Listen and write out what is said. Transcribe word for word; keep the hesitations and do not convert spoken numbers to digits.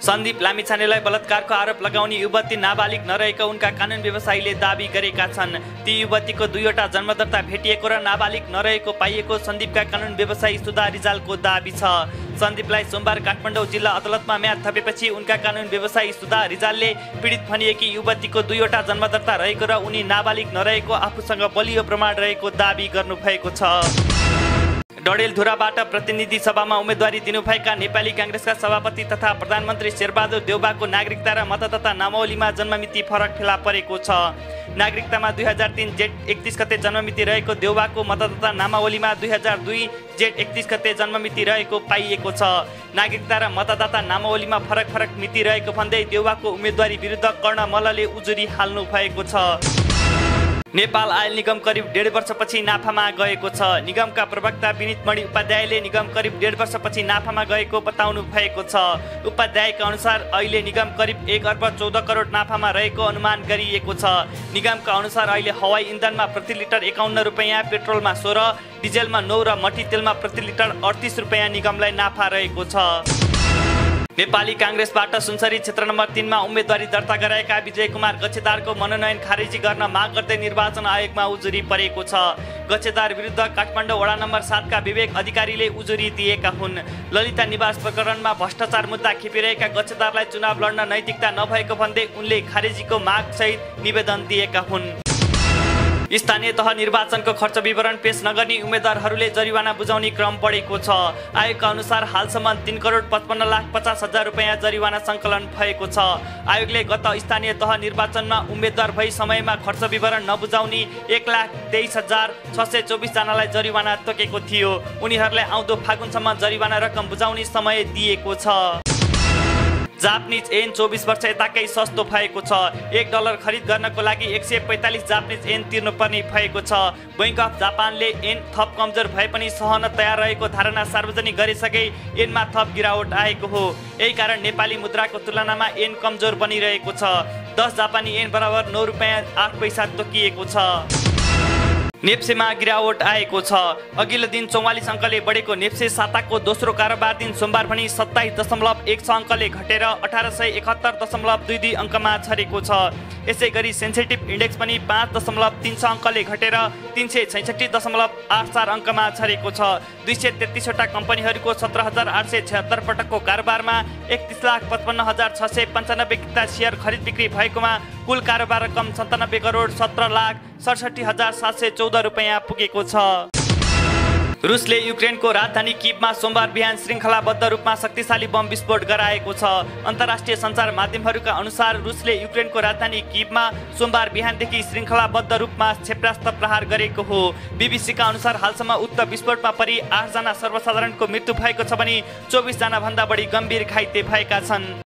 सन्दीप लामिछानेलाई बलात्कारको आरोप लगाउने युवती नाबालिग नरहेको उनका कानुन व्यवसायीले दाबी गरेका छन्। ती युवतीको दुईवटा जन्मदत्ता भेटिएको र नाबालिग नरहेको पाइएको सन्दीपका कानुन व्यवसायी सुधा रिजालको दाबी छ। सन्दीपलाई सोमबार काठमाडौँ जिल्ला अदालतमा म्याद थपेपछि उनका कानुन व्यवसायी सुधा रिजालले पीडित भनिएकी युवतीको दुईवटा जन्मदत्ता रहेको र उनी नाबालिग नरहेको आफूसँग बलियो प्रमाण रहेको दाबी गर्नुभएको छ। डडेलधुराबाट प्रतिनिधि सभामा उम्मेदवारी दिनुभएका नेपाली कांग्रेसका सभापति तथा प्रधानमन्त्री शेरबहादुर देउवाको नागरिकता र मतदाता नामावलीमा जन्ममिति फरक फेला परेको छ। नागरिकतामा दुई हजार तीन जेठ एकतीस गते जन्ममिति रहेको देउवाको मतदाता नामावलीमा दुई हजार दुई जेठ एकतीस गते जन्ममिति रहेको पाइएको छ। नागरिकता र मतदाता नामावलीमा फरक फरक मिति रहेको भन्दै देउवाको उम्मेदवारी विरुद्ध कर्ण मल्लले उजुरी हाल्नु भएको छ। नेपाल आयल निगम करिब डेढ वर्षपछि नाफामा गएको छ। निगमका प्रवक्ता विनित मणि उपाध्यायले निगम करिब डेढ वर्षपछि नाफामा गएको बताउनु भएको छ। उपाध्यायका अनुसार अहिले निगम करिब एक अर्ब चौध करोड नाफामा रहेको अनुमान गरिएको छ। निगमका अनुसार अहिले हवाई इन्धनमा प्रति लिटर एकाउन्न रुपियाँ, पेट्रोलमा सोह्र, डिजेलमा नौ र मट्टी तेलमा प्रति लिटर अडतिस रुपियाँ निगमलाई नाफा रहेको छ। नेपाली कांग्रेसबाट सुनसरी क्षेत्र नम्बर तीनमा उम्मेदवारी दर्ता गराएका विजय कुमार गच्छेदारको मनोनयन खारेजी गर्न माग गर्दै निर्वाचन आयोगमा उजुरी परेको छ। गच्छेदार विरुद्ध काठमाडौँ वडा नम्बर सातका विवेक अधिकारीले उजुरी दिएका हुन्। ललिता निवास प्रकरणमा भ्रष्टाचार मुद्दा खेपिरहेका गच्छेदारलाई चुनाव लड्न नैतिकता नभएको भन्दै उनले खारेजीको माग सहित निवेदन दिएका हुन्। स्थानीय तह निर्वाचनको खर्च विवरण पेश नगर्ने उम्मेद्वारहरूले जरिवाना बुझाउने क्रम बढेको छ। आयोगका अनुसार हालसम्म तीन करोड पचपन्न लाख पचास हजार रुपियाँ जरिवाना सङ्कलन भएको छ। आयोगले गत स्थानीय तह निर्वाचनमा उम्मेद्वार भई समयमा खर्च विवरण नबुझाउने एक लाख तेइस हजार छ सय चौबिस जनालाई जरिवाना तोकेको थियो। उनीहरूलाई आउँदो फागुनसम्म जरिवाना रकम बुझाउने समय दिएको छ। जापानिज येन चौबिस वर्ष यताकै सस्तो भएको छ। एक डलर खरिद गर्नको लागि एक सय पैँतालिस जापानिज येन तिर्नुपर्ने भएको छ। बैंक अफ जापानले येन थप कमजोर भए पनि सहन तयार रहेको धारणा सार्वजनिक गरिसके येनमा थप गिरावट आएको हो। यही कारण नेपाली मुद्राको तुलनामा येन कमजोर बनिरहेको छ। दस जापानी येन बराबर नौ रुपियाँ आठ पैसा तोकिएको छ। नेप्सेमा गिरावट आएको छ। अघिल्लो दिन चौवालिस अङ्कले बढेको नेप्से साताको दोस्रो कारोबार दिन सोमबार पनि सत्ताइस दशमलव एक छ अङ्कले घटेर अठार सय एकहत्तर दशमलव दुई दुई अङ्कमा छरेको छ। यसै गरी सेन्सेटिभ इन्डेक्स पनि पाँच दशमलव तिन छ अङ्कले घटेर तिन सय छैसठी दशमलव आठ चार अङ्कमा छरेको छ। दुई सय तेत्तिसवटा कम्पनीहरूको सत्र हजार आठ सय छत्तर पटकको कारोबारमा एकतिस लाख पचपन्न हजार छ सय पन्चानब्बे किता सेयर खरिद बिक्री भएकोमा कुल कारोबार रकम सन्तानब्बे करोड सत्र लाख सडसठी हजार सात सय चौध रुपियाँ पुगेको छ। रुसले युक्रेनको राजधानी किभमा सोमबार बिहान श्रृङ्खलाबद्ध रूपमा शक्तिशाली बम विस्फोट गराएको छ। अन्तर्राष्ट्रिय सञ्चार माध्यमहरूका अनुसार रुसले युक्रेनको राजधानी किभमा सोमबार बिहानदेखि श्रृङ्खलाबद्ध रूपमा क्षेपणास्त्र प्रहार गरेको हो। बीबीसीका अनुसार हालसम्म उक्त विस्फोटमा परि आठजना सर्वसाधारणको मृत्यु भएको छ भने चौबिसजना भन्दा बढी गम्भीर घाइते भएका छन्।